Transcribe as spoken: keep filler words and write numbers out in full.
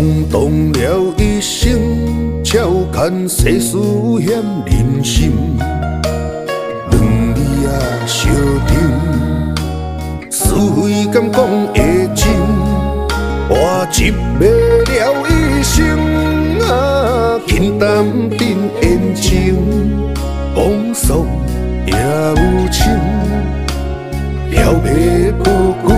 懵懂了一生，照看世事险人心。两字啊相定，是非敢讲会真，我一袂了一生啊，轻淡定言情，风霜也有情，了袂不。